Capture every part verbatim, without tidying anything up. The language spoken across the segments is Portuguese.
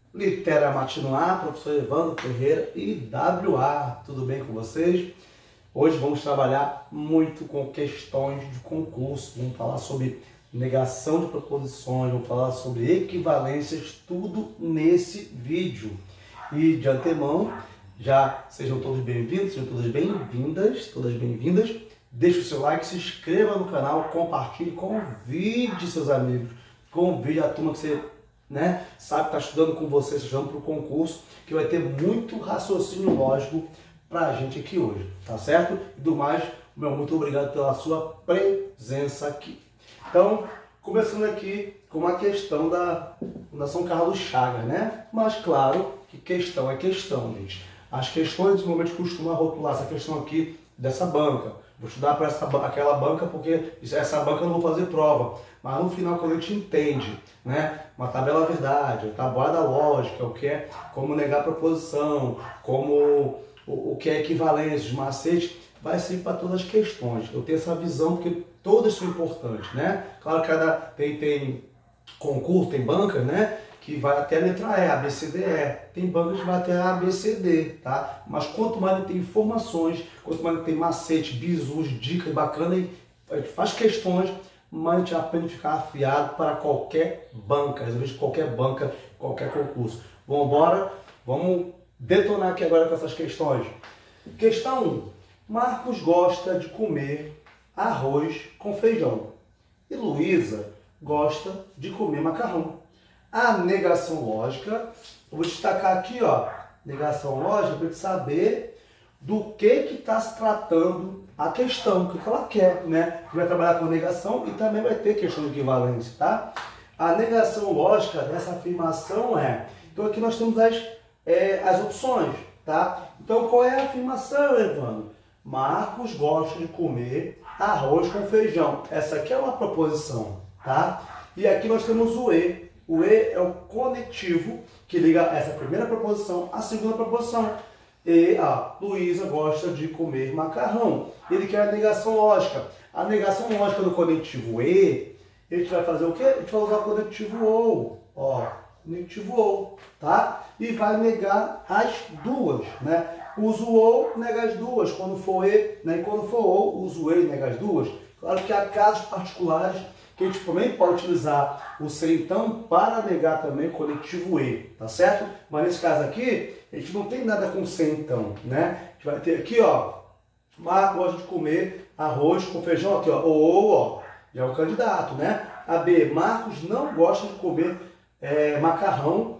Litera Matino A, professor Evandro Ferreira e W A, tudo bem com vocês? Hoje vamos trabalhar muito com questões de concurso, vamos falar sobre negação de proposições, vamos falar sobre equivalências, tudo nesse vídeo. E de antemão, já sejam todos bem-vindos, sejam todas bem-vindas, todas bem-vindas. Deixe o seu like, se inscreva no canal, compartilhe, convide seus amigos, convide a turma que você né, sabe que está estudando com você, estudando para o concurso, que vai ter muito raciocínio lógico para a gente aqui hoje, tá certo? E do mais, meu muito obrigado pela sua presença aqui. Então, começando aqui com uma questão da Fundação Carlos Chagas, né? Mas claro que questão é questão, gente. As questões normalmente costumam rotular essa questão aqui dessa banca. Vou estudar para essa, aquela banca porque essa banca eu não vou fazer prova. Mas no final, quando a gente entende, né, uma tabela verdade, a tabuada lógica, o que é como negar a proposição, como o, o que é equivalência, os macetes, vai ser para todas as questões. Eu tenho essa visão porque todas são importantes, né? Claro que cada tem, tem concurso, tem bancas, né, que vai até a letra E, A, B, C, D, E. Tem bancas que vai até A, B, C, D, tá? Mas quanto mais tem informações, quanto mais tem macete, bizus, dicas bacanas, a gente faz questões, mas a gente aprende a ficar afiado para qualquer banca, às vezes qualquer banca, qualquer concurso. Vamos embora? Vamos detonar aqui agora com essas questões. Questão um. Marcos gosta de comer arroz com feijão. E Luísa gosta de comer macarrão. A negação lógica, eu vou destacar aqui, ó, negação lógica, para gente saber do que que está se tratando a questão, o que ela quer, né? Vai trabalhar com negação e também vai ter questão de equivalência, tá? A negação lógica dessa afirmação é, então aqui nós temos as, é, as opções, tá? Então qual é a afirmação, Evandro? Marcos gosta de comer arroz com feijão. Essa aqui é uma proposição, tá? E aqui nós temos o E. O E é o conectivo que liga essa primeira proposição à segunda proposição. E a Luísa gosta de comer macarrão. Ele quer a negação lógica. A negação lógica do conectivo E, a gente vai fazer o quê? A gente vai usar o conectivo OU. Ó, conectivo OU, tá? E vai negar as duas, né? Usa o OU, nega as duas. Quando for E, né? E quando for OU, usa o E e nega as duas. Claro que há casos particulares que a gente também pode utilizar o se então para negar também o conectivo E, tá certo? Mas nesse caso aqui, a gente não tem nada com se então, né? A gente vai ter aqui, ó, Marcos gosta de comer arroz com feijão, aqui, ó, ou, ó, já é um candidato, né? A B, Marcos não gosta de comer é, macarrão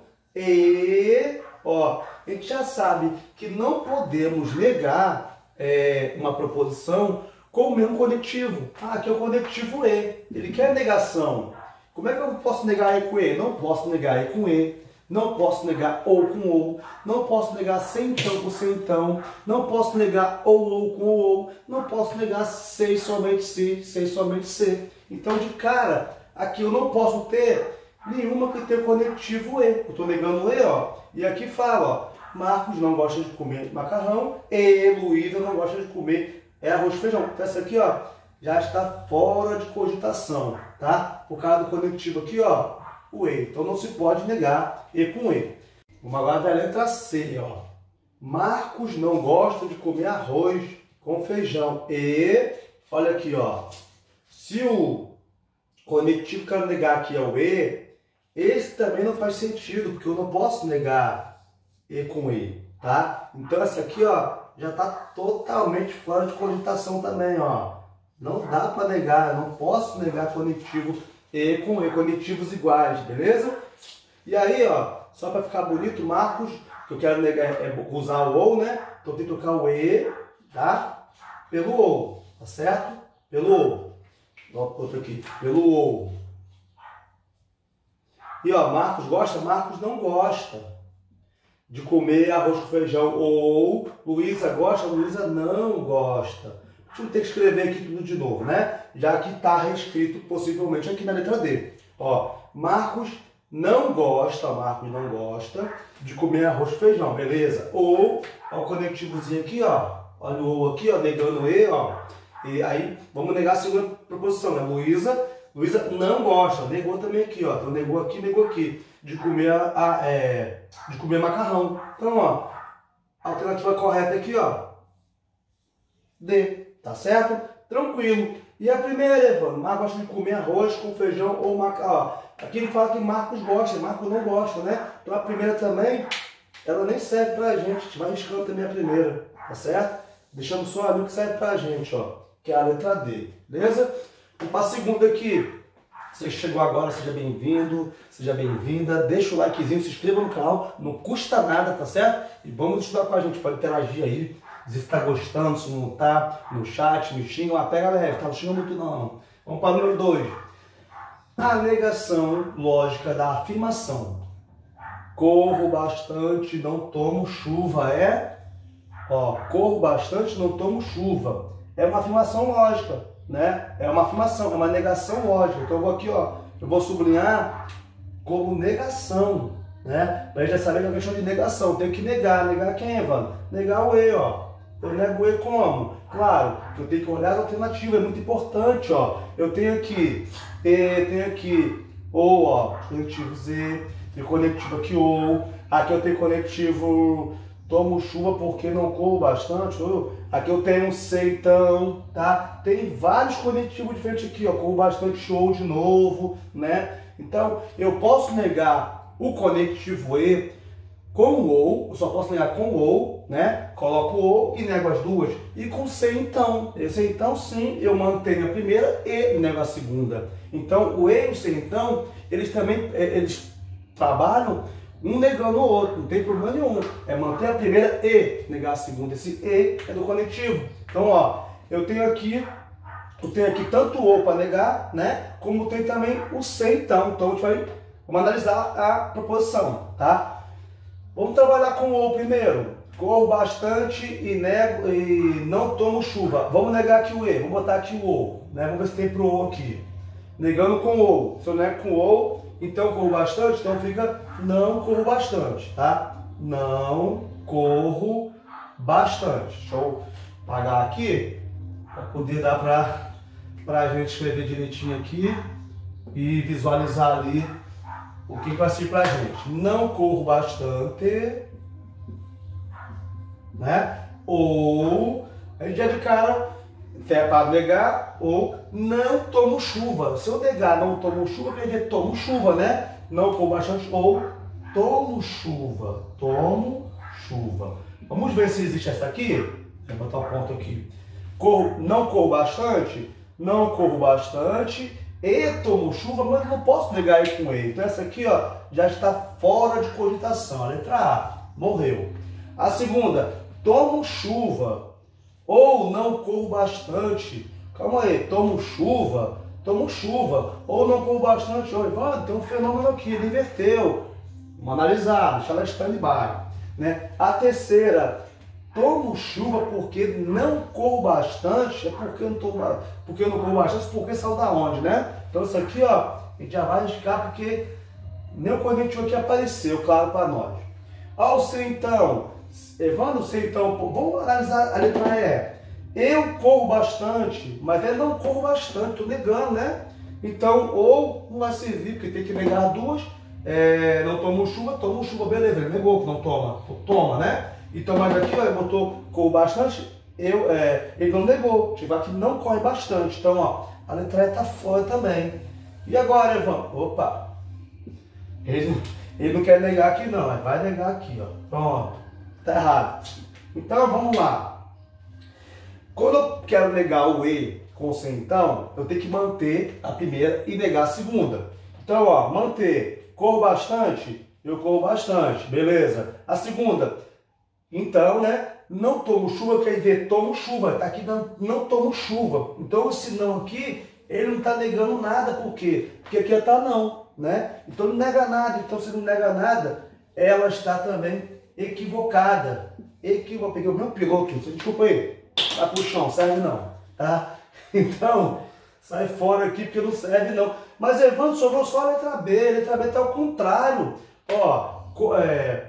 e, ó, a gente já sabe que não podemos negar é, uma proposição com o mesmo conectivo. Ah, aqui é o conectivo E. Ele quer negação. Como é que eu posso negar E com E? Não posso negar E com E. Não posso negar OU com OU. Não posso negar se então com se então. Não posso negar OU ou com OU. Não posso negar se somente se, se somente se. Então, de cara, aqui eu não posso ter nenhuma que tenha conectivo E. Eu estou negando o E, ó. E aqui fala, ó, Marcos não gosta de comer macarrão e Luísa não gosta de comer é arroz e feijão. Então essa aqui, ó, já está fora de cogitação, tá? Por causa do conectivo aqui, ó, o E. Então não se pode negar E com E. Vamos agora ver a letra C, ó. Marcos não gosta de comer arroz com feijão. E, olha aqui, ó. Se o conectivo que eu quero negar aqui é o E, esse também não faz sentido, porque eu não posso negar E com E, tá? Então essa aqui, ó, já está totalmente fora de cogitação também, ó. Não dá para negar, não posso negar conectivo E com E, conectivos iguais, beleza? E aí, ó, só para ficar bonito, Marcos, que eu quero negar é usar o OU, né? Então tem que trocar o E, tá? Pelo OU, tá certo? Pelo OU. Outro aqui, pelo OU. E ó, Marcos gosta? Marcos não gosta de comer arroz com feijão. Ou Luísa gosta? Luísa não gosta. A gente não tem que escrever aqui tudo de novo, né? Já que está reescrito possivelmente aqui na letra D. Ó, Marcos não gosta, Marcos não gosta de comer arroz com feijão, beleza? Ou, ó, o conectivozinho aqui, ó. Olha o ou aqui, ó, negando E, ó. E aí, vamos negar a segunda proposição, né? Luísa Luísa não gosta, negou também aqui, ó. Então negou aqui, negou aqui. De comer, a, a, é, de comer macarrão. Então, ó, a alternativa correta aqui, ó. D, tá certo? Tranquilo. E a primeira, Evandro, Marcos gosta de comer arroz com feijão ou macarrão. Aqui ele fala que Marcos gosta, Marcos não gosta, né? Então a primeira também, ela nem serve pra gente. A gente vai riscando também a primeira, tá certo? Deixando só ali o que serve pra gente, ó. Que é a letra D, beleza? Vamos para a segunda aqui. Você chegou agora, seja bem-vindo, seja bem-vinda. Deixa o likezinho, se inscreva no canal, não custa nada, tá certo? E vamos estudar com a gente, pode interagir aí. Se você está gostando, se não está, no chat, me xinga, mas pega leve, tá? Não xinga muito não. Vamos para o número dois. A negação lógica da afirmação. Corro bastante, não tomo chuva. É? Ó, corro bastante, não tomo chuva. É uma afirmação lógica, né? É uma afirmação, é uma negação lógica. Então eu vou aqui, ó, eu vou sublinhar como negação, né? Pra gente já saber que é uma questão de negação. Tem que negar. Negar quem, Evandro? Negar o E, ó. Eu nego o E como? Claro, eu tenho que olhar a alternativa, é muito importante, ó. Eu tenho aqui E, tenho aqui ou, ó, conectivo Z, tem conectivo aqui ou, aqui eu tenho conectivo tomo chuva porque não corro bastante, ou, aqui eu tenho um C então, tá? Tem vários conectivos diferentes aqui, ó, corro bastante ou de novo, né? Então, eu posso negar o conectivo E com ou, eu só posso negar com ou, né? Coloco ou e nego as duas. E com C então. Esse então sim, eu mantenho a primeira e nego a segunda. Então o E e o C então, eles também eles trabalham um negando o outro, não tem problema nenhum. É manter a primeira e negar a segunda. Esse E é do conectivo. Então, ó, eu tenho aqui, eu tenho aqui tanto o ou para negar, né? Como tem também o C então. Então a gente vai vamos analisar a proposição, tá? Vamos trabalhar com o ou primeiro. Corro bastante e, nego, e não tomo chuva. Vamos negar aqui o E. Vamos botar aqui o ou. Né? Vamos ver se tem pro ou aqui. Negando com o ou. Se eu nego com o ou, então corro bastante. Então fica não corro bastante. Tá? Não corro bastante. Deixa eu apagar aqui. Para poder dar para pra gente escrever direitinho aqui. E visualizar ali o que vai ser pra gente. Não corro bastante, né? Ou, a gente já de cara, é para negar, ou não tomo chuva. Se eu negar não tomo chuva, quer dizer tomo chuva, né? Não corro bastante, ou tomo chuva. Tomo chuva. Vamos ver se existe essa aqui. Vou botar o ponto aqui. Corro, não corro bastante, não corro bastante. E tomo chuva, mas não posso negar ele com E. Então essa aqui, ó, já está fora de cogitação. A letra A, morreu. A segunda, tomo chuva ou não corro bastante. Calma aí, tomo chuva, tomo chuva ou não corro bastante. Olha, ah, tem um fenômeno aqui, ele inverteu. Vamos analisar, deixar ela stand-by, né? A terceira, tomo chuva porque não corro bastante, é porque eu não, tô, porque eu não corro bastante, porque saiu da onde, né? Então isso aqui, ó, a gente já vai riscar porque nem o conectivo aqui apareceu, claro, para nós. Ao C então, Evandro, C então, vamos analisar a letra E. Eu corro bastante, mas eu não corro bastante, tô negando, né? Então, ou não vai servir, porque tem que negar duas, é, não tomo chuva, tomo chuva, beleza, ele negou que não toma, toma, né? Então, mas aqui, ó, ele botou corro bastante, eu, é, ele não negou, tiver aqui não corre bastante. Então, ó, a letra E está fora também. E agora, Evandro? Opa! Ele, ele não quer negar aqui não, mas vai negar aqui, ó. Pronto, tá errado. Então, vamos lá. Quando eu quero negar o E com o C, então, eu tenho que manter a primeira e negar a segunda. Então, ó, manter, corro bastante, eu corro bastante, beleza. A segunda, então, né, não tomo chuva, quer dizer, tomo chuva, tá aqui não, não tomo chuva. Então, esse não aqui, ele não está negando nada, por quê? Porque aqui está não, né? Então, não nega nada. Então, se não nega nada, ela está também equivocada. Equivocada. Peguei o meu piloto, desculpa aí, tá pro chão, serve não, tá? Então, sai fora aqui porque não serve não. Mas, Evandro, sobrou só a letra B, a letra B está ao contrário. Ó, é...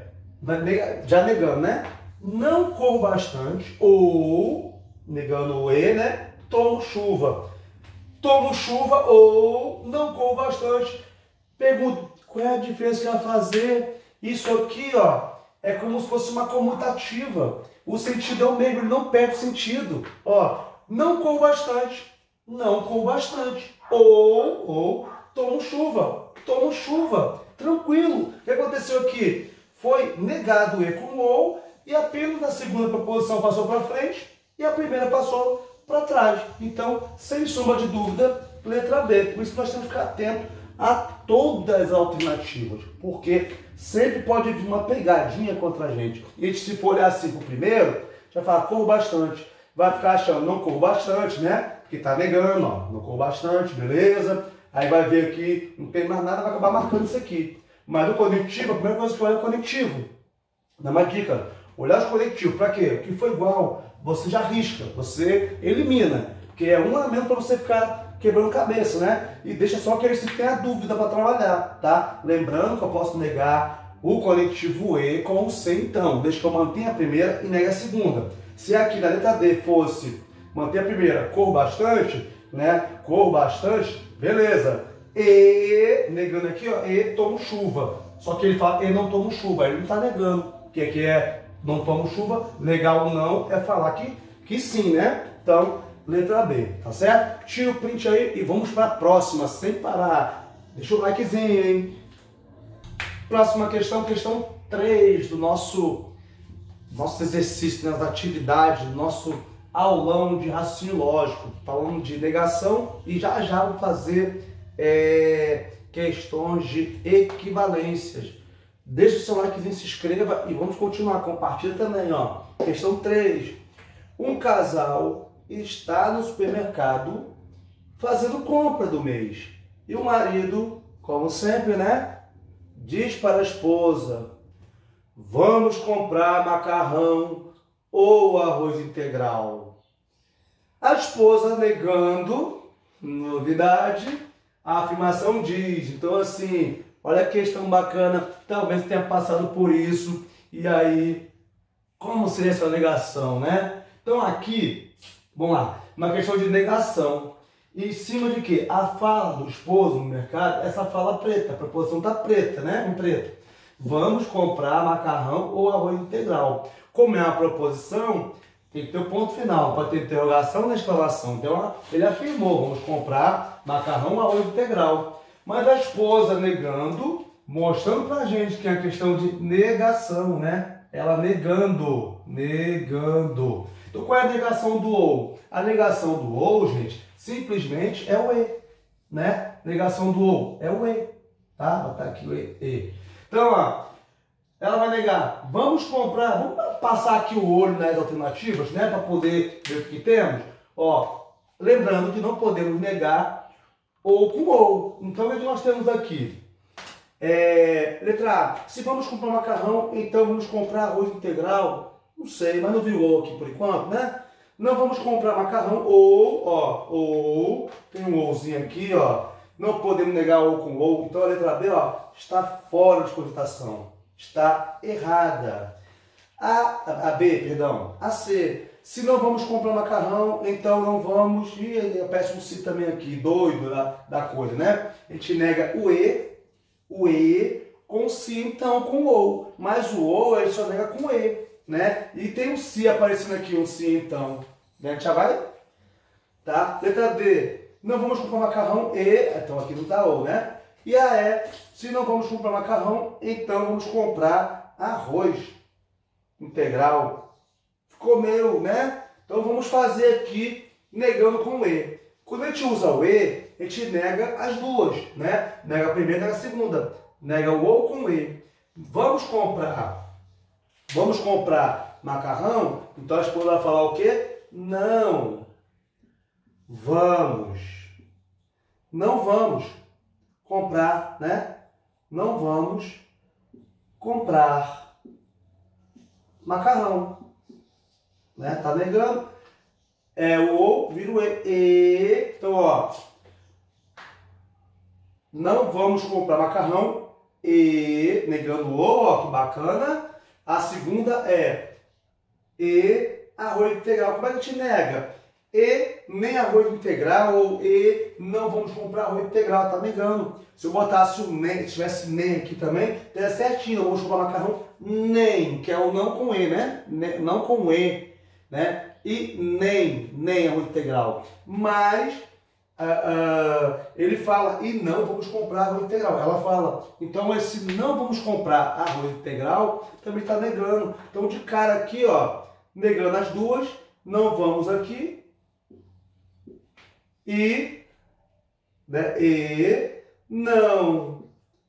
já negando, né? Não corro bastante, ou, negando o E, né? Tomo chuva. tomo chuva ou não corro bastante. Pergunto, qual é a diferença que vai fazer? Isso aqui, ó, é como se fosse uma comutativa. O sentido é o mesmo, ele não perde o sentido. Ó, não corro bastante, não corro bastante. Ou, ou, tomo chuva, tomo chuva. Tranquilo. O que aconteceu aqui? Foi negado o E com o ou e apenas a segunda proposição passou para frente e a primeira passou para trás. Então, sem sombra de dúvida, letra B. Por isso nós temos que ficar atento a todas as alternativas, porque sempre pode vir uma pegadinha contra a gente. E a gente, se for olhar assim para o primeiro, já fala, corro bastante. Vai ficar achando, não corro bastante, né? Porque tá negando, ó, não corro bastante, beleza? Aí vai ver aqui, não tem mais nada, vai acabar marcando isso aqui. Mas o conectivo, a primeira coisa que olha é o conectivo. Dá uma dica, olhar os conectivos, para quê? O que for igual, você já risca, você elimina. Porque é um elemento para você ficar quebrando cabeça, né? E deixa só que eles tenham dúvida para trabalhar, tá? Lembrando que eu posso negar o conectivo E com o C, então. Deixa que eu mantenha a primeira e negue a segunda. Se aqui na letra D fosse manter a primeira, corro bastante, né? Corro bastante, beleza. E, negando aqui, ó, E tomo chuva. Só que ele fala, E não tomo chuva. Ele não está negando. O que aqui é não tomo chuva, negar ou não é falar que, que sim, né? Então, letra B, tá certo? Tira o print aí e vamos para a próxima, sem parar. Deixa o likezinho, hein? Próxima questão, questão três do nosso, nosso exercício, né, das atividades, do nosso aulão de raciocínio lógico. Falando de negação e já já vou fazer é, questões de equivalências. Deixa o seu likezinho, se inscreva e vamos continuar. Compartilha também, ó. Questão três. Um casal está no supermercado fazendo compra do mês. E o marido, como sempre, né, diz para a esposa, vamos comprar macarrão ou arroz integral. A esposa, negando, novidade, a afirmação diz. Então, assim, olha que questão bacana, talvez tenha passado por isso. E aí, como seria essa negação, né? Então aqui, vamos lá, uma questão de negação. E em cima de quê? A fala do esposo no mercado, essa fala preta, a proposição está preta, né? Em preto. Vamos comprar macarrão ou arroz integral. Como é uma proposição, tem que ter o ponto final, pode ter interrogação na exclamação. Então ele afirmou, vamos comprar macarrão ou arroz integral. Mas a esposa negando, mostrando pra gente que é a questão de negação, né? Ela negando, negando. Então qual é a negação do ou? A negação do ou, gente, simplesmente é o e, né? Negação do ou é o e, tá? Vou botar aqui o e. e. Então, ó, ela vai negar, vamos comprar, vamos passar aqui o olho nas alternativas, né? Para poder ver o que temos. Ó, lembrando que não podemos negar ou com ou. Então, o que nós temos aqui? É, letra A, se vamos comprar macarrão, então vamos comprar arroz integral. Não sei, mas não viu o ou aqui por enquanto, né? Não vamos comprar macarrão ou, ó, ou, tem um ouzinho aqui, ó. Não podemos negar ou com ou. Então a letra B, ó, está fora de cogitação. Está errada. A, a B, perdão. A C, se não vamos comprar macarrão, então não vamos... E eu peço um C também aqui, doido da, da coisa, né? A gente nega o E, o E com si, então com ou. Mas o ou ele só nega com E, né? E tem um si aparecendo aqui, um si então. A gente já vai? Tá? Letra D. Não vamos comprar macarrão e... Então aqui não tá ou, né? E a E. Se não vamos comprar macarrão, então vamos comprar arroz integral. Ficou meio, né? Então vamos fazer aqui negando com o E. Quando a gente usa o E, a gente nega as duas, né? Nega a primeira e nega a segunda. Nega o ou com o E. Vamos comprar. Vamos comprar macarrão? Então a esposa vai falar o quê? Não. Vamos. Não vamos comprar, né? Não vamos comprar macarrão. Né? Tá negando. É o ou, vira o e. e. Então, ó. Não vamos comprar macarrão e, negando o ou, ó, que bacana. A segunda é e arroz integral. Como é que a gente nega? e nem arroz integral, ou e não vamos comprar arroz integral, tá negando. Se eu botasse o nem, se tivesse nem aqui também, teria certinho, vamos comprar macarrão nem, que é o não com e, né? Não com e, né? E nem, nem arroz integral. Mas uh, uh, ele fala, e não vamos comprar arroz integral. Ela fala, então esse não vamos comprar arroz integral também está negando. Então de cara aqui, ó, negando as duas, não vamos aqui. E, né, e não,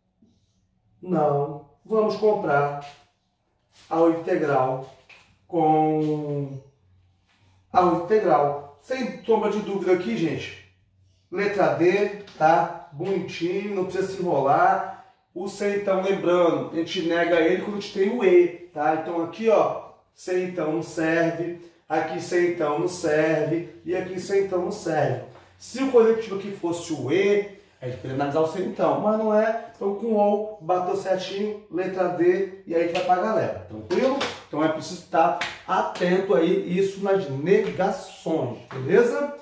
não vamos comprar arroz integral com arroz integral. Sem sombra de dúvida aqui, gente. Letra D, tá? Bonitinho, não precisa se enrolar. O C, então, lembrando, a gente nega ele quando a gente tem o E, tá? Então aqui, ó, C, então, não serve. Aqui, C, então, não serve. E aqui, C, então, não serve. Se o conectivo aqui fosse o E, a gente poderia analisar o C então, mas não é. Então com o, bateu certinho, letra D, e aí a gente vai para a galera. Tranquilo? Então é preciso estar atento aí, isso nas negações, beleza?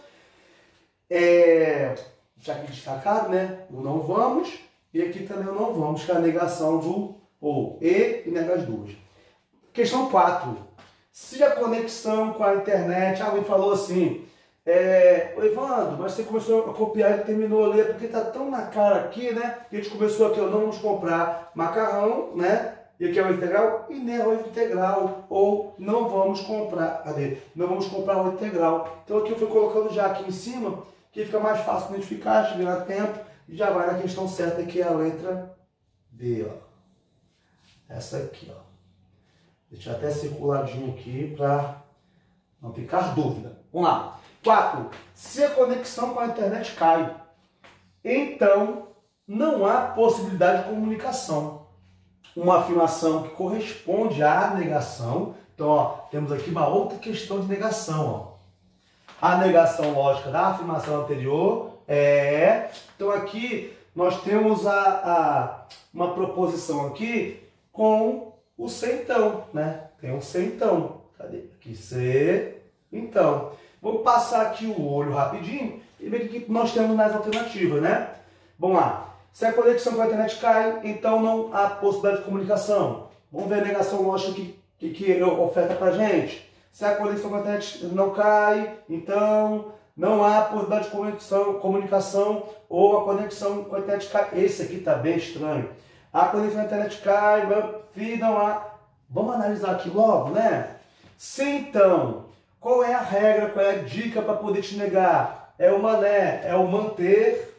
É, já que destacado, né? O não vamos, e aqui também o não vamos, que é a negação do ou, E e nega as duas. Questão quatro. Se a conexão com a internet, alguém falou assim, É, Evandro, mas você começou a copiar e terminou a ler, porque está tão na cara aqui, né? Que a gente começou aqui, ó, não vamos comprar macarrão, né? E aqui é arroz integral e nem arroz integral. Ou não vamos comprar, cadê? Não vamos comprar arroz integral. Então aqui eu fui colocando já aqui em cima, que fica mais fácil identificar, chegar a tempo, e já vai na questão certa, que é a letra D, ó. Essa aqui, ó. Deixa até circuladinho aqui para não ficar dúvida. Vamos lá. quatro. Se a conexão com a internet cai, então não há possibilidade de comunicação. Uma afirmação que corresponde à negação. Então, ó, temos aqui uma outra questão de negação. Ó. A negação lógica da afirmação anterior é... Então, aqui nós temos a, a, uma proposição aqui com o se então, né? Tem um se então. Cadê? Aqui, se então. Vamos passar aqui o olho rapidinho e ver o que nós temos nas alternativas, né? Vamos lá. Se a conexão com a internet cai, então não há possibilidade de comunicação. Vamos ver a negação lógica que, que, que oferta para a gente. Se a conexão com a internet não cai, então não há possibilidade de conexão, comunicação ou a conexão com a internet cai. Esse aqui está bem estranho. A conexão com a internet cai, não há. Vamos analisar aqui logo, né? Se então... Qual é a regra, qual é a dica para poder te negar? É o mané, é o manter,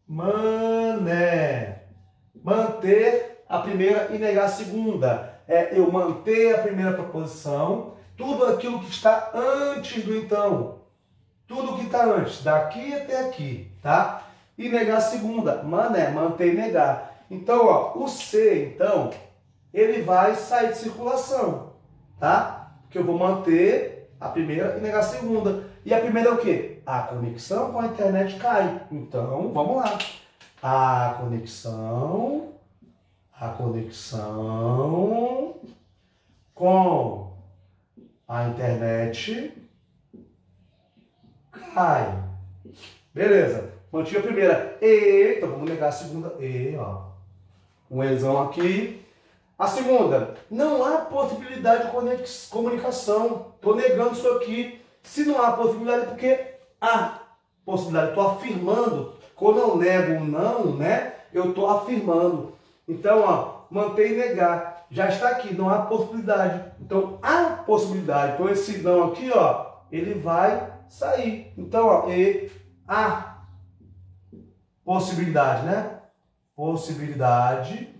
mané. Manter a primeira e negar a segunda. É eu manter a primeira proposição, tudo aquilo que está antes do então. Tudo que está antes, daqui até aqui, tá? E negar a segunda, mané, manter e negar. Então, ó, o C, então, ele vai sair de circulação, tá? Porque eu vou manter a primeira e negar a segunda. E a primeira é o quê? A conexão com a internet cai. Então, vamos lá. A conexão, a conexão com a internet cai. Beleza. Mantive a primeira. E, então vamos negar a segunda. E, ó. Um Ezão aqui. A segunda, não há possibilidade de comunicação. Estou negando isso aqui. Se não há possibilidade, é porque há possibilidade. Estou afirmando. Quando eu nego um não, né? Eu estou afirmando. Então, ó, manter e negar. Já está aqui, não há possibilidade. Então, há possibilidade. Então, esse não aqui, ó, ele vai sair. Então, ó, e há possibilidade, né? Possibilidade.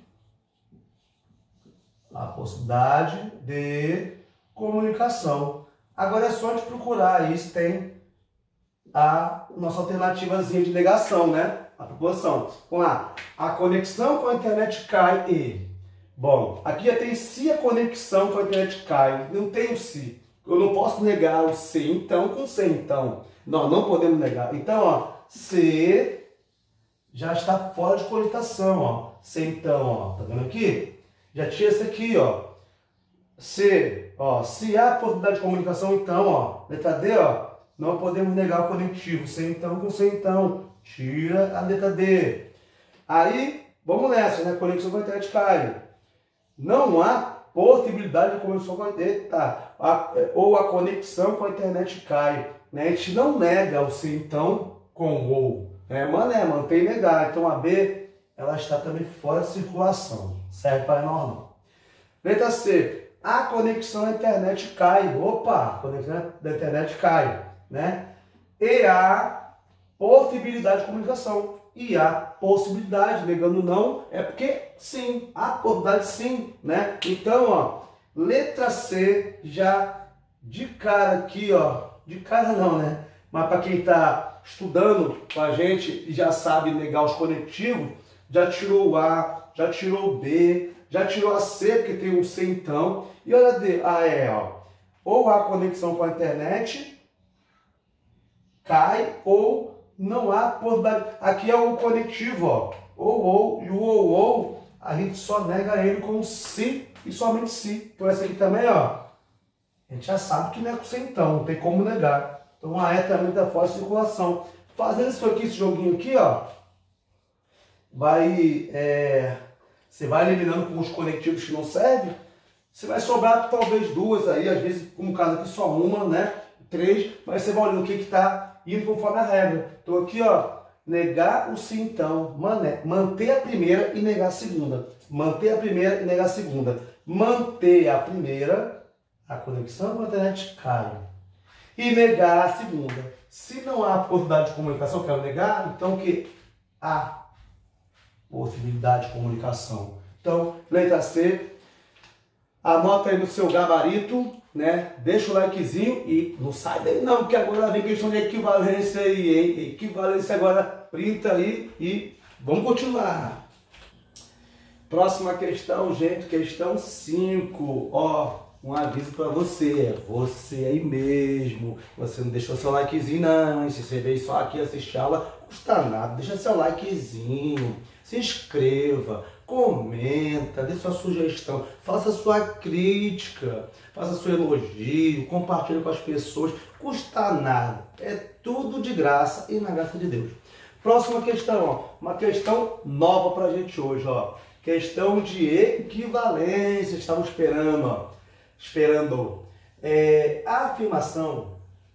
A possibilidade de comunicação. Agora é só a gente procurar aí se tem a nossa alternativazinha de negação, né? A proposição. Vamos lá. A conexão com a internet cai e... Bom, aqui já tem se a conexão com a internet cai. Não tem o se. Eu não posso negar o se então com se então. Nós não podemos negar. Então, ó, se já está fora de conectação, ó. Se então, ó. Tá vendo aqui? Já tinha esse aqui, ó. Se, ó, se há possibilidade de comunicação, então, ó, letra D, ó, não podemos negar o conectivo. Sem então com sem então. Tira a letra D. Aí, vamos nessa, né? Conexão com a internet cai. Não há possibilidade de conexão com a internet, tá? A, ou a conexão com a internet cai. Né? A gente não nega o se então com o ou. Né? Mané, mantém negar. Então a B, ela está também fora de circulação. Serve para normal. Letra C. A conexão à internet cai. Opa, a conexão da internet cai. Né? E há possibilidade de comunicação. E há possibilidade, negando não, é porque sim, há possibilidade sim, né? Então, ó, letra C já de cara aqui, ó, de cara não, né? Mas para quem está estudando com a gente e já sabe negar os conectivos, já tirou o A, já tirou o B, já tirou a C, porque tem um C então, e olha a D, a E, ó, ou há conexão com a internet, cai, ou não há possibilidade. Aqui é o conectivo, ó. Ou, ou, e o ou, ou, a gente só nega ele com se e somente se. Então essa aqui também, ó, a gente já sabe que não é com se então, não tem como negar. Então a E também está fora de circulação. Fazendo isso aqui, esse joguinho aqui, ó, vai, é, você vai eliminando com os conectivos que não servem, você vai sobrar talvez duas aí, às vezes, como caso aqui, só uma, né? Três, mas você vai olhando o que está indo conforme a regra. Então aqui, ó, negar o sim então, mané, manter a primeira e negar a segunda. Manter a primeira e negar a segunda. Manter a primeira, a conexão com a internet cai. E negar a segunda. Se não há possibilidade de comunicação, quero negar, então que há possibilidade de comunicação. Então, letra C, anota aí no seu gabarito, né? Deixa o likezinho e não sai daí não, porque agora vem questão de equivalência aí, hein? Equivalência agora, printa aí e vamos continuar. Próxima questão, gente, questão cinco. Ó, um aviso para você, você aí mesmo, você não deixou seu likezinho não, hein? Se você veio só aqui assistir a aula, custa nada, deixa seu likezinho, se inscreva, comenta, dê sua sugestão, faça sua crítica, faça seu elogio, compartilhe com as pessoas, custa nada, é tudo de graça e na graça de Deus. Próxima questão, ó, uma questão nova pra gente hoje, ó, questão de equivalência, estamos esperando, ó, esperando é, a afirmação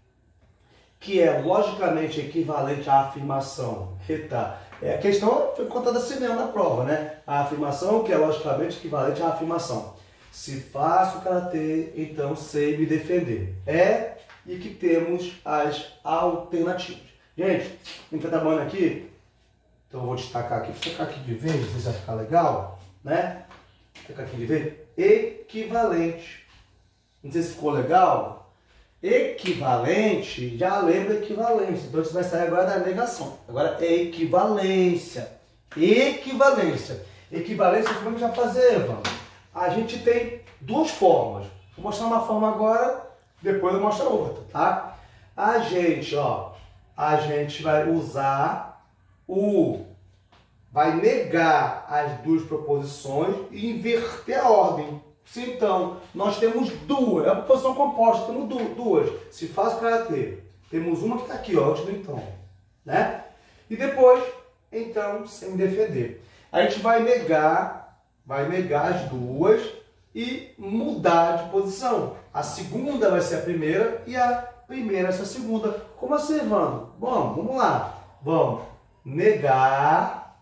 que é logicamente equivalente à afirmação, eita, é, a questão foi contada assim mesmo na prova, né? A afirmação que é logicamente equivalente à afirmação. Se faço karatê, então sei me defender. É, e que temos as alternativas. Gente, quem está trabalhando aqui, então eu vou destacar aqui, vou ficar aqui de vez, não sei se vai ficar legal, né? Vou ficar aqui de vez. Equivalente. Não sei se ficou legal. Equivalente, já lembra equivalência. Então isso vai sair agora da negação. Agora é equivalência. Equivalência. Equivalência, como é que já fazer, Evandro? A gente tem duas formas. Vou mostrar uma forma agora, depois eu mostro a outra, tá? A gente, ó, a gente vai usar o... vai negar as duas proposições e inverter a ordem. Se então, nós temos duas, é a proposição composta, temos duas. Se faz karatê, temos uma que está aqui, ó, antes do então, né? E depois, então, sem defender. A gente vai negar, vai negar as duas e mudar de posição. A segunda vai ser a primeira e a primeira vai ser a segunda. Como assim, Evandro? Bom, vamos lá. Vamos negar,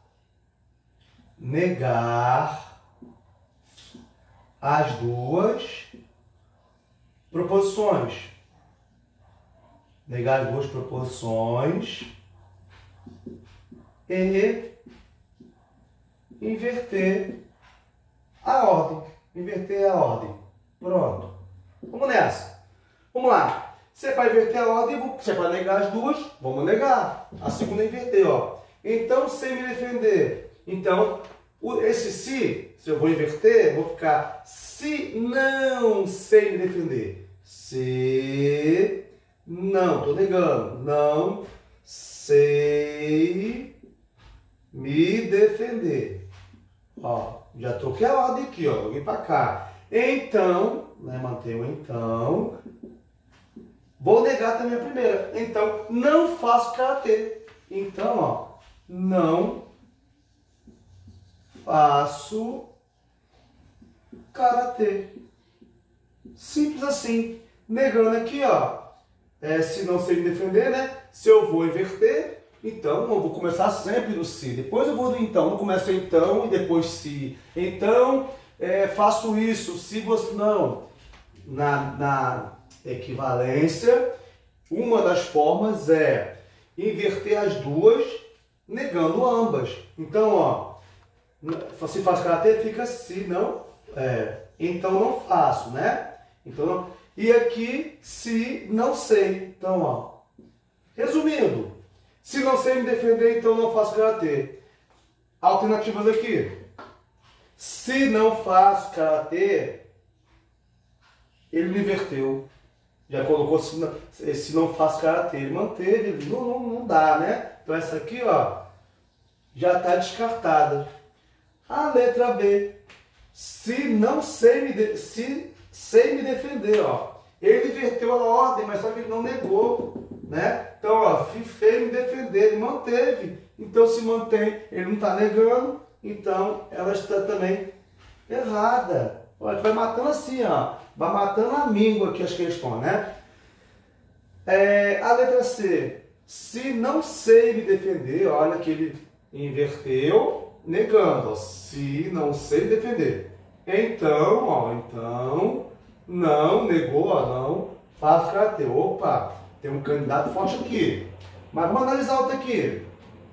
negar as duas proposições. Negar as duas proposições e inverter a ordem. Inverter a ordem. Pronto. Vamos nessa. Vamos lá. Se é para inverter a ordem, se é para negar as duas, vamos negar. A segunda é inverter, ó. Então, sem me defender. Então, esse se, se eu vou inverter, vou ficar se não sei me defender. Se não, estou negando. Não sei me defender. Ó, já troquei a ordem aqui, ó. Vim para cá. Então, né, mantenho então. vou negar também a primeira. Então, não faço karatê. Então, ó, não faço karatê. Simples assim. Negando aqui, ó, é, se não sei me defender, né? Se eu vou inverter, então eu vou começar sempre no se. Depois eu vou no então. Eu começo então e depois se. Então, é, faço isso. Se você não. Na, na equivalência, uma das formas é inverter as duas, negando ambas. Então, ó, se faz karatê, fica se não, é, então não faço, né? Então, não, e aqui, se não sei. Então, ó, resumindo, se não sei me defender, então não faço karatê. Alternativas aqui. Se não faço karatê, ele me inverteu. Já colocou se não, se não faço karatê. Ele manteve, ele, não, não, não dá, né? Então essa aqui, ó, já está descartada. A letra B. Se não sei me, de, se sei me defender, ó. Ele inverteu a ordem, mas só que ele não negou, né? Então, ó, feio me defender, ele manteve. Então, se mantém, ele não está negando, então ela está também errada. Ó, a gente vai matando assim, ó. Vai matando a míngua aqui as questões, né? É, a letra C. Se não sei me defender, olha que ele inverteu, negando. Ó, se não sei me defender. Então, ó, então, não, negou, ó, não, faço karatê. Opa, tem um candidato forte aqui. Mas vamos analisar outro aqui.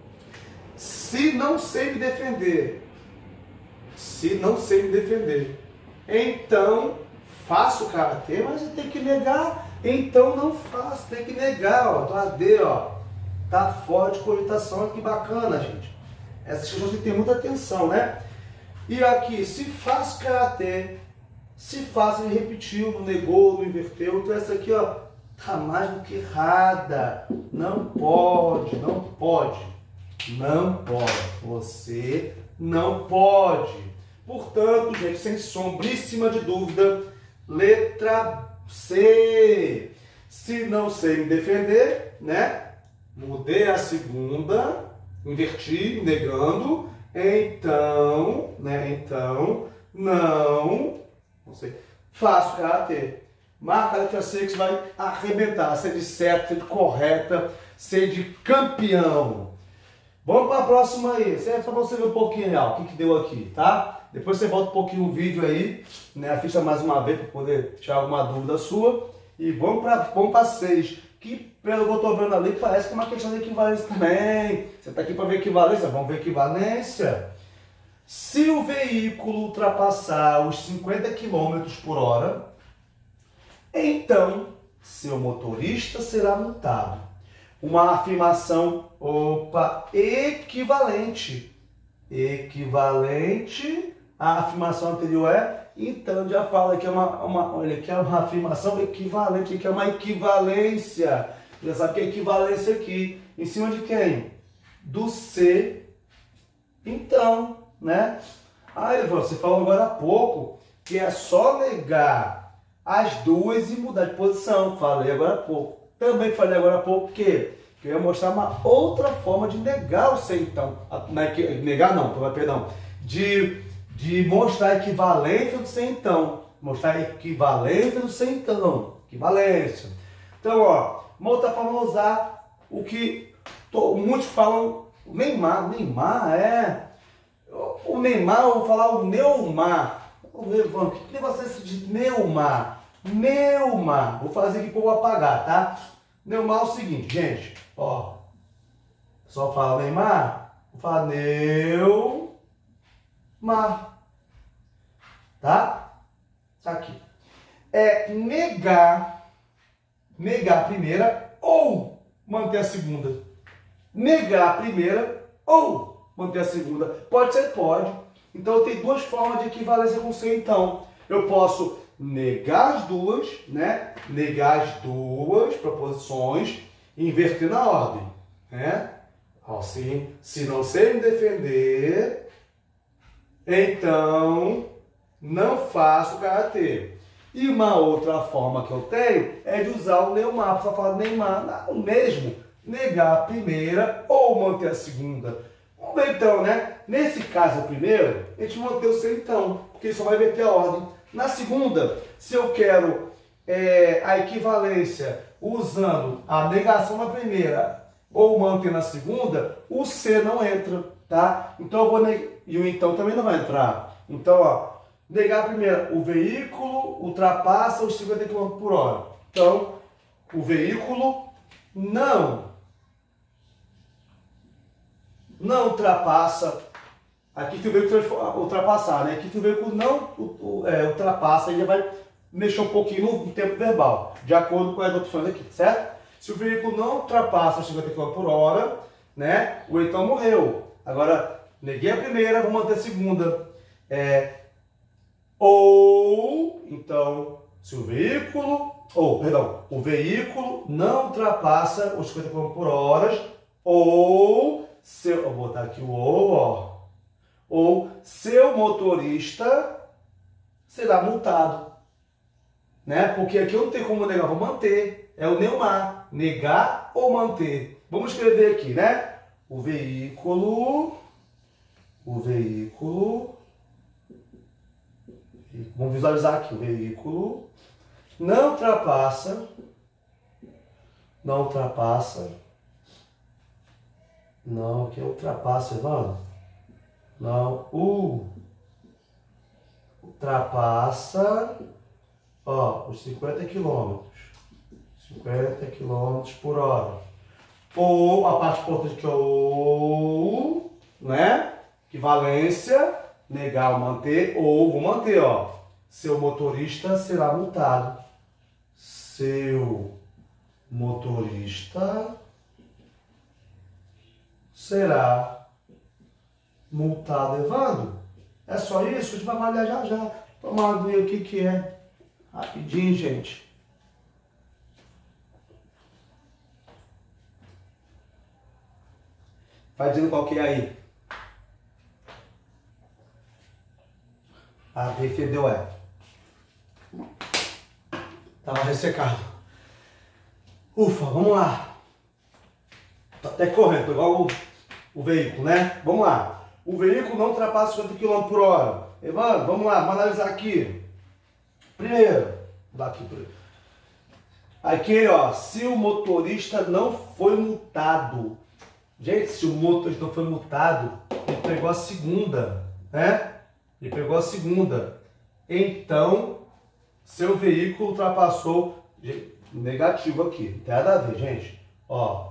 Se não sei me defender. Se não sei me defender. Então, faço karatê, mas tem que negar. Então não faço, tem que negar, ó. A D, ó, tá fora de cogitação aqui, bacana, gente. Essas questões tem que ter muita atenção, né? E aqui, se faço karatê, se faço, ele repetiu, não negou, não inverteu. Então essa aqui, ó, tá mais do que errada. Não pode, não pode. Não pode. Você não pode. Portanto, gente, sem sombríssima de dúvida, letra C. Se não sei me defender, né? Mudei a segunda, inverti, negando. Então, né? Então, não, não sei, faço karatê. Marca a letra C que você vai arrebentar, ser de certo, ser de correta, ser de campeão. Vamos para a próxima aí, certo? Só para você ver um pouquinho real, o que, que deu aqui, tá? Depois você volta um pouquinho o vídeo aí, né? Assista mais uma vez para poder tirar alguma dúvida sua. E vamos para vamos para seis, que pelo que eu estou vendo ali, parece que é uma questão de equivalência também. Você está aqui para ver equivalência? Vamos ver equivalência. Se o veículo ultrapassar os cinquenta quilômetros por hora, então seu motorista será multado. Uma afirmação, opa, equivalente. Equivalente à afirmação anterior é, então já fala que é uma, uma, olha, que é uma afirmação equivalente, que é uma equivalência. Já sabe que é equivalência aqui. Em cima de quem? Do C. Então, né? Aí você falou agora há pouco que é só negar as duas e mudar de posição. Falei agora há pouco. Também falei agora há pouco que, que eu ia mostrar uma outra forma de negar o C então. Negar não, perdão. De, de mostrar a equivalência do C então. Mostrar a equivalência do C então. Equivalência. Então, ó, uma outra forma de usar o que to, muitos falam, o Neymar. Neymar é... O Neymar, eu vou falar o Neumar. O que negócio é esse de Neumar? Neumar. Vou fazer aqui para eu apagar, tá? Neumar é o seguinte, gente. Ó. Só fala Neymar. Vou falar Neumar. Tá? Tá aqui. É negar. Negar a primeira ou manter a segunda. Negar a primeira ou manter a segunda. Pode ser? Pode. Então tem duas formas de equivalência com C então. Eu posso negar as duas, né? Negar as duas proposições e inverter na ordem, né? Assim, se não sei me defender, então não faço karatê. E uma outra forma que eu tenho é de usar o Neymar. Só falar Neymar, não, mesmo negar a primeira ou manter a segunda. Vamos ver então, né? Nesse caso, a primeira, a gente mantém o seu então, porque ele só vai inverter a ordem. Na segunda, se eu quero é, a equivalência usando a negação na primeira ou manter na segunda, o C não entra, tá? Então eu vou negar, e o então também não vai entrar. Então, ó, negar a primeira, o veículo ultrapassa os cinquenta quilômetros por hora. Então, o veículo não, não ultrapassa. Aqui que o veículo ultrapassar, né? Aqui que o veículo não é, ultrapassa, ele vai mexer um pouquinho no tempo verbal, de acordo com as opções aqui, certo? Se o veículo não ultrapassa os cinquenta quilômetros por hora, né? O então morreu. Agora, neguei a primeira, vou manter a segunda. É, ou, então, se o veículo, ou, perdão, o veículo não ultrapassa os cinquenta quilômetros por hora, ou, se eu vou botar aqui o ou, ó, ou seu motorista será multado, né? Porque aqui eu não tenho como negar, vou manter, é o Neymar, negar ou manter. Vamos escrever aqui, né? O veículo, o veículo, vamos visualizar aqui, o veículo não ultrapassa, não ultrapassa, não, que ultrapassa, Evandro? Não, u ultrapassa, ó, os cinquenta quilômetros, cinquenta quilômetros por hora. Ou, a parte importante que é ou, né? Equivalência, negar ou manter, ou vou manter, ó. Seu motorista será multado. Seu motorista será multado. Evandro, é só isso? A gente vai avaliar já já. Vamos ver o que que é. Rapidinho, gente. Vai dizendo qual que é aí. A B fedeu é. Tava ressecado. Ufa, vamos lá. Tá até correndo, igual o, o veículo, né? Vamos lá. O veículo não ultrapassa cinquenta quilômetros por hora. Evandro, vamos lá, vamos analisar aqui. Primeiro, vou dar aqui primeiro. Aqui, ó, se o motorista não foi multado. Gente, se o motorista não foi multado, ele pegou a segunda, né? Ele pegou a segunda. Então, seu veículo ultrapassou, negativo aqui, não tem nada a ver, gente. Ó,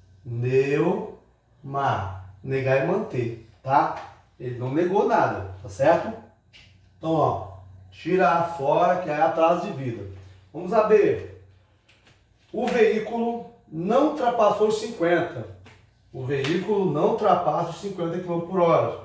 Neymar, negar e manter, tá? Ele não negou nada, tá certo? Então, ó, tirar fora que é atraso de vida. Vamos saber. O veículo não ultrapassou os cinquenta. O veículo não ultrapassa os cinquenta quilômetros por hora.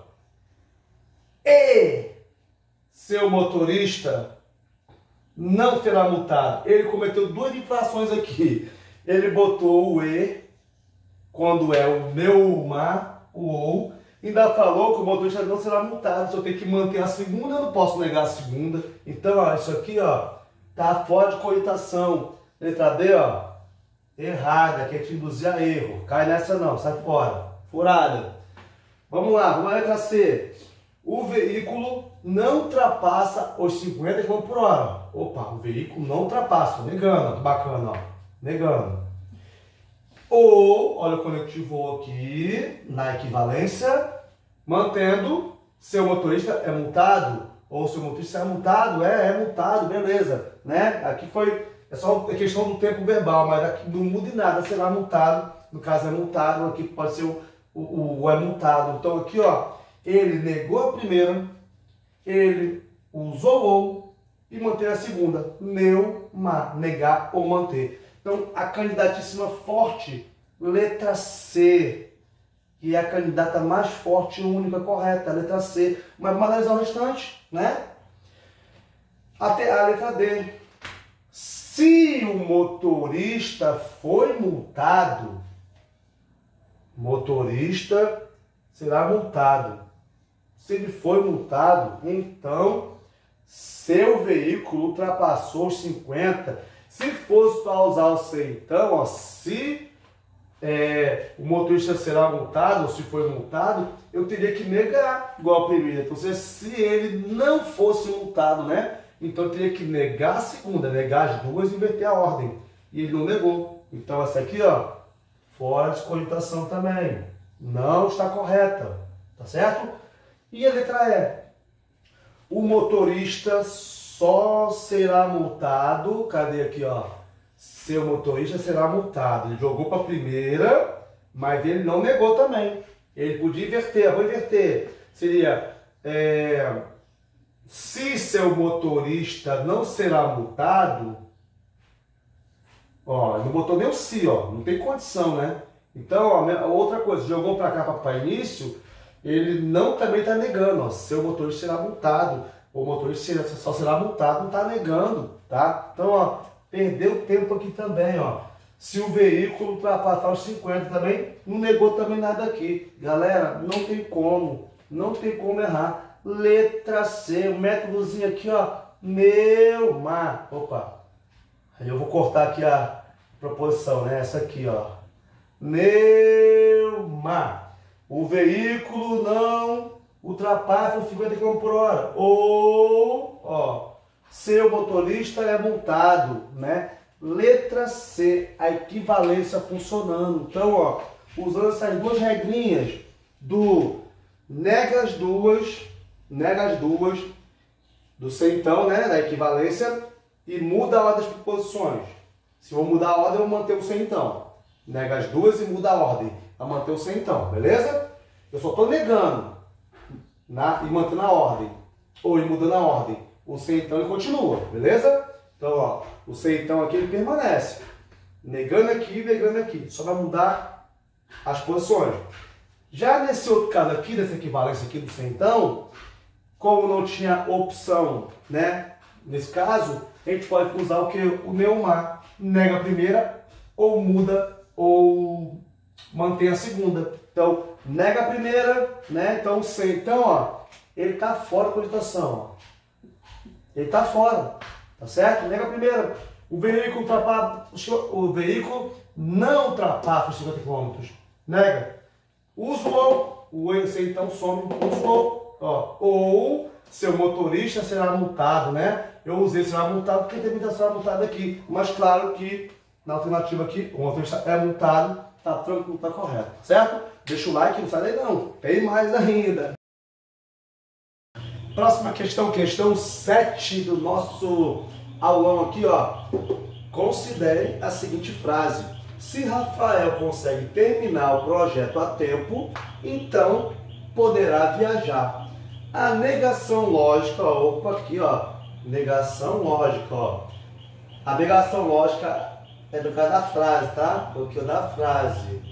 E seu motorista não será multado. Ele cometeu duas infrações aqui. Ele botou o E quando é o Neymar, o ou, ainda falou que o motorista não será multado. Se eu tenho que manter a segunda, eu não posso negar a segunda. Então, ó, isso aqui, ó, tá fora de cogitação. Letra D, ó, errada, quer te induzir a erro. Cai nessa não, sai fora. Furada. Vamos lá, vamos à letra C. O veículo não ultrapassa os cinquenta quilômetros por hora. Opa, o veículo não ultrapassa. Negando, que bacana, ó. Negando. Ou, olha o conectivo aqui, na equivalência, mantendo, seu motorista é multado. Ou seu motorista é multado, é, é multado, beleza. Né? Aqui foi, é só questão do tempo verbal, mas aqui não muda em nada, será multado. No caso é multado, aqui pode ser o, o, o é multado. Então aqui, ó, ele negou a primeira, ele usou ou e manteve a segunda. Neymar, negar ou manter. Então, a candidatíssima forte, letra C, que é a candidata mais forte e única correta, letra C. Mas vamos analisar o restante, né? Até a letra D. Se o motorista foi multado, motorista será multado. Se ele foi multado, então seu veículo ultrapassou os cinquenta. Se fosse para usar o se então, ó, se é, o motorista será multado, ou se foi multado, eu teria que negar igual a primeira. Então, se ele não fosse multado, né? Então, eu teria que negar a segunda, negar as duas e inverter a ordem. E ele não negou. Então, essa aqui, ó, fora de cogitação também. Não está correta. Tá certo? E a letra E. O motorista só será multado. Cadê aqui, ó? Seu motorista será multado. Ele jogou para a primeira, mas ele não negou também. Ele podia inverter. Eu vou inverter. Seria, é, se seu motorista não será multado, ó, não botou nem o se, ó, não tem condição, né? Então, ó, outra coisa, jogou para cá para início, ele não também está negando, ó, seu motorista será multado. O motorista só será multado, não está negando, tá? Então, ó, perdeu tempo aqui também, ó. Se o veículo ultrapassar os cinquenta também, não negou também nada aqui. Galera, não tem como, não tem como errar. Letra C, o métodozinho aqui, ó, neuma. Opa, aí eu vou cortar aqui a proposição, né? Essa aqui, ó. Neuma. O veículo não ultrapassa os cinquenta quilômetros por hora. Ou, ó, seu motorista é multado, né? Letra C, a equivalência funcionando. Então, ó, usando essas duas regrinhas do nega as duas, nega as duas, do se então, né, da equivalência, e muda a ordem das proposições. Se eu mudar a ordem, eu vou manter o se então. Nega as duas e muda a ordem, a manter o se então, beleza? Eu só estou negando na, e mantendo a ordem, ou e mudando a ordem. O se então ele continua, beleza? Então, ó, o se então aqui ele permanece. Negando aqui e negando aqui. Só vai mudar as posições. Já nesse outro caso aqui, dessa equivalência aqui do se então, como não tinha opção, né? Nesse caso, a gente pode usar o que? O neumar. Nega a primeira, ou muda, ou mantém a segunda. Então, nega a primeira, né? Então, o se então, ó, ele está fora da cogitação, ó. Ele está fora, tá certo? Nega a primeira. O veículo, ultrapassa, o veículo não ultrapassa os cinquenta quilômetros. Nega. Usa o ou, o se então some, usa o ou, ó. Ou seu motorista será multado, né? Eu usei será multado porque tem que será multado aqui. Mas claro que na alternativa aqui, o motorista é multado, tá tranquilo, tá correto, certo? Deixa o like, não sai daí não, tem mais ainda. Próxima questão, questão sete do nosso aulão aqui, ó. Considere a seguinte frase. Se Rafael consegue terminar o projeto a tempo, então poderá viajar. A negação lógica, ó, opa, aqui, ó. Negação lógica, ó. A negação lógica é do caso da frase, tá? Porque o da frase.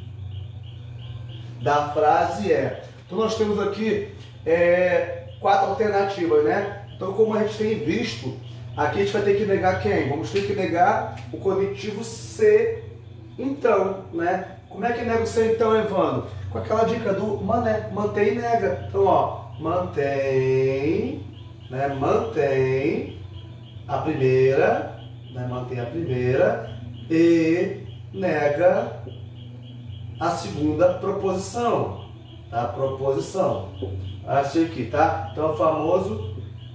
Da frase é. Então nós temos aqui é, quatro alternativas, né? Então, como a gente tem visto, aqui a gente vai ter que negar quem? Vamos ter que negar o conectivo se então, né? Como é que nega o se então, Evandro? Com aquela dica do mané, mantém e nega. Então, ó, mantém, né? Mantém a primeira, né? Mantém a primeira e nega a segunda proposição, tá? Proposição. Achei aqui, tá? Então, o famoso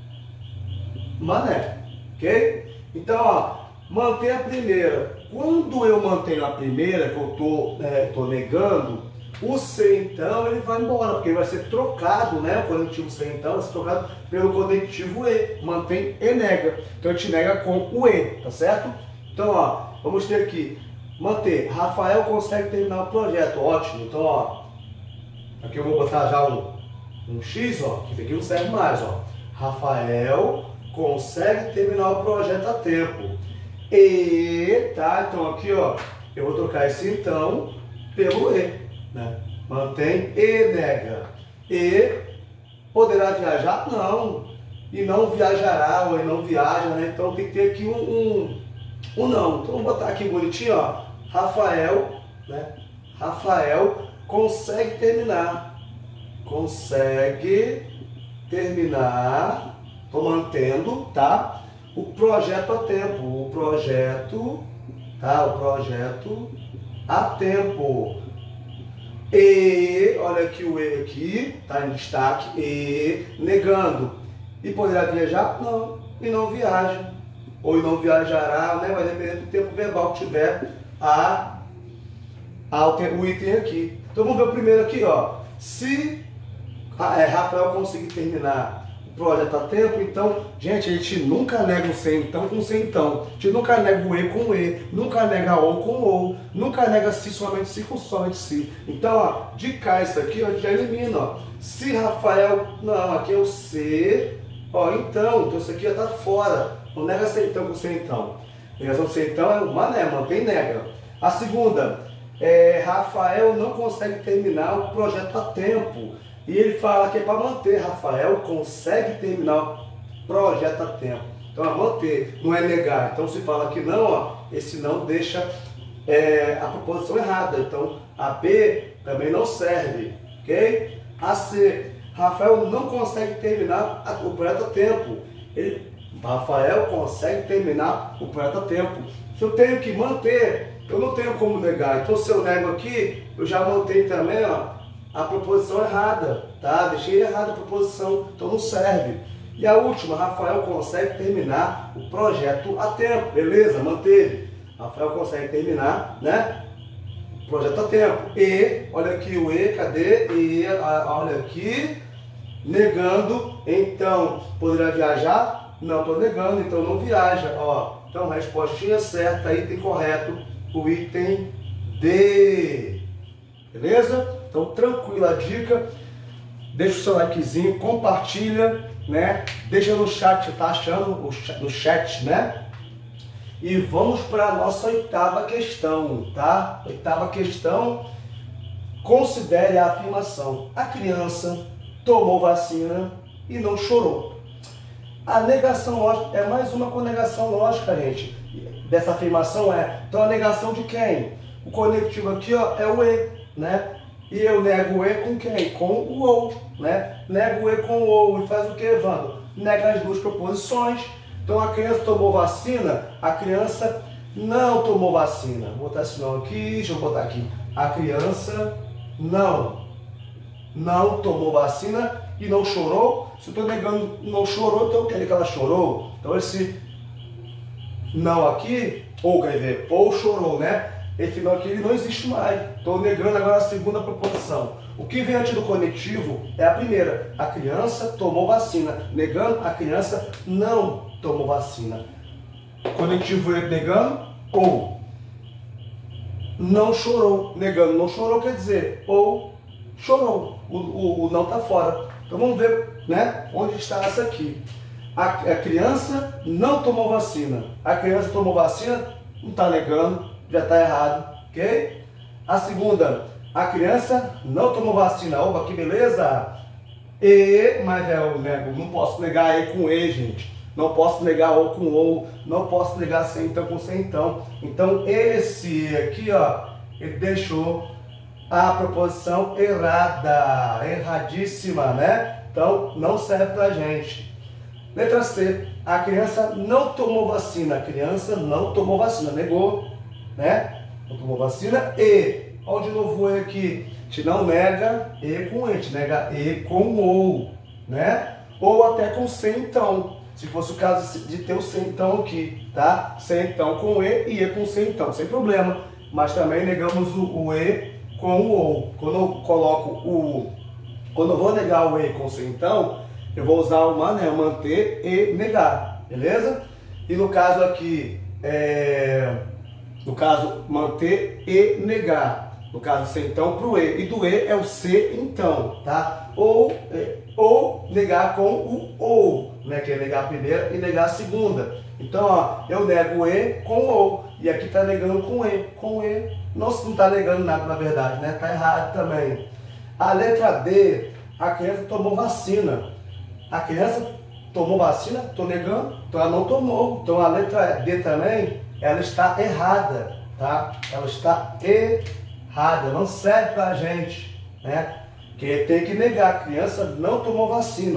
mané, ok? Então, ó, mantém a primeira. Quando eu mantenho a primeira, que eu tô, é, tô negando, o se então ele vai embora, porque ele vai ser trocado, né? O conectivo se então vai ser trocado pelo conectivo e, mantém e nega. Então a gente nega com o e, tá certo? Então, ó, vamos ter aqui, manter, Rafael consegue terminar o projeto, ótimo. Então, ó, aqui eu vou botar já um, um X, ó, que aqui não serve mais, ó. Rafael consegue terminar o projeto a tempo. E, tá? Então aqui, ó, eu vou trocar esse então pelo e, né? Mantém e nega. E poderá viajar? Não. E não viajará, ou e não viaja, né? Então tem que ter aqui um, um, um não. Então vamos botar aqui bonitinho, ó. Rafael, né? Rafael consegue terminar. Consegue terminar. estou mantendo, tá? O projeto a tempo, o projeto, tá? O projeto a tempo. E, olha aqui o E aqui, tá em destaque, e negando. E poderá viajar? Não, e não viaja. Ou e não viajará, né? Vai depender do tempo verbal que tiver a, a, o item aqui. Então vamos ver o primeiro aqui, ó. Se é, Rafael conseguir terminar o projeto a tempo, então, gente, a gente nunca nega o sem então com sem então. A gente nunca nega o E com E, nunca nega ou com ou, nunca nega se somente se com somente se. Então, ó, de cá isso aqui, ó, a gente já elimina, ó. Se Rafael, não, aqui é o se, ó, então, então isso aqui já tá fora. Não nega sem então com sem então. Negação sem então é uma né, mantém nega. A segunda, é, Rafael não consegue terminar o projeto a tempo. E ele fala que é para manter. Rafael consegue terminar o projeto a tempo. Então é manter, não é negar. Então se fala que não, ó, esse não deixa é, a proposição errada. Então a B também não serve, ok? A C, Rafael não consegue terminar o projeto a tempo. Ele Rafael consegue terminar o projeto a tempo. Se eu tenho que manter, eu não tenho como negar. Então se eu nego aqui, eu já mantenho também, ó, a proposição errada, tá? Deixei errada a proposição, então não serve. E a última, Rafael consegue terminar o projeto a tempo. Beleza, manteve. Rafael consegue terminar, né? O projeto a tempo. E, olha aqui o E, cadê? E, olha aqui, negando. Então, poderá viajar? Não, estou negando, então não viaja. Ó, então, a respostinha certa, item correto, o item D. Beleza? Então, tranquila a dica. Deixa o seu likezinho, compartilha, né? Deixa no chat, tá achando? No chat, né? E vamos para a nossa oitava questão, tá? Oitava questão. Considere a afirmação. A criança tomou vacina e não chorou. A negação lógica é mais uma conegação lógica, gente. Dessa afirmação é, então a negação de quem? O conectivo aqui, ó, é o E, né? E eu nego o E com quem? Com o ou, né? Nego o E com o ou e faz o que, Evandro? Nega as duas proposições. Então a criança tomou vacina, a criança não tomou vacina. Vou botar esse não aqui, deixa eu botar aqui. A criança não, não tomou vacina e não chorou. Se eu estou negando não chorou, então eu quero que ela chorou. Então esse não aqui, ou quer dizer, ou chorou, né? Esse não aqui ele não existe mais. Estou negando agora a segunda proposição. O que vem antes do conectivo é a primeira. A criança tomou vacina. Negando, a criança não tomou vacina. Conectivo negando, ou não chorou. Negando, não chorou quer dizer, ou chorou. O, o, o não está fora. Então vamos ver, né, onde está essa aqui. A, a criança não tomou vacina. A criança tomou vacina, não está negando, já está errado, ok? A segunda, a criança não tomou vacina. Opa, que beleza! E, mas é, eu nego, não posso negar E com E, gente. Não posso negar ou com ou, não posso negar sem então com sem então. Então esse aqui, ó, ele deixou a proposição errada, erradíssima, né? Então não serve pra gente. Letra C, a criança não tomou vacina. A criança não tomou vacina, negou, né? Não tomou vacina. E, olha de novo o E aqui, a gente não nega E com E, a gente nega E com ou, né? Ou até com sem então, se fosse o caso de ter o sem então aqui, tá? Sem então com E e E com sem então, sem problema. Mas também negamos o, o E com o ou. Quando eu coloco o... Quando eu vou negar o E com sem então, eu vou usar o né, manter e negar, beleza? E no caso aqui, é... no caso, manter e negar. No caso, sem então para o E. E do E é o se então, tá? Ou, é, ou negar com o ou, né? Que é negar a primeira e negar a segunda. Então, ó, eu nego o E com o ou. E aqui tá negando com E. Com E. Não está negando nada, na verdade, né? Tá errado também. A letra D, a criança tomou vacina. A criança tomou vacina? Tô negando? Então ela não tomou. Então a letra D também, ela está errada, tá? Ela está errada, não serve pra gente, né? Que tem que negar, a criança não tomou vacina.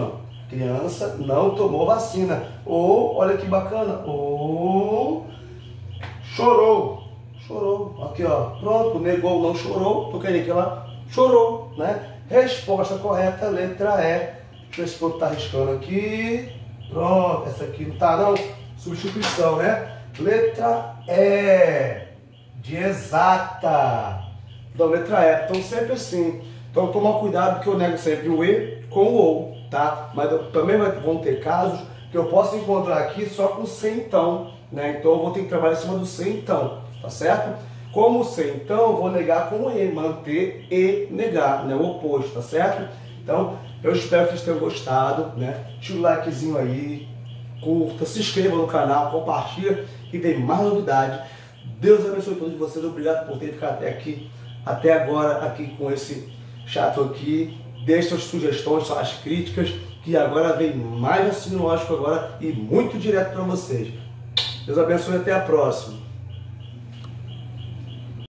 criança não tomou vacina. Ou, olha que bacana, ou chorou. Chorou. Aqui, ó. Pronto, negou, não chorou. Tô querendo que ela chorou, né? Resposta correta, letra E. Deixa eu ver se eu tá arriscando aqui. Pronto, essa aqui não tá não. Substituição, né? Letra E. De exata. Então, letra E. Então, sempre assim. Então, toma cuidado, porque eu nego sempre o E com o OU, tá? Mas eu, também vai, vão ter casos que eu posso encontrar aqui só com sem então, né? Então, eu vou ter que trabalhar em cima do sem então, tá certo? Como sem então, eu vou negar com o E, manter e negar, né? O oposto, tá certo? Então, eu espero que vocês tenham gostado, né? Deixa o likezinho aí, curta, se inscreva no canal, compartilha e tem mais novidade. Deus abençoe todos vocês, obrigado por ter ficado até aqui, até agora, aqui com esse chato aqui. Deixe suas sugestões, suas críticas, que agora vem mais raciocínio lógico agora e muito direto para vocês. Deus abençoe e até a próxima.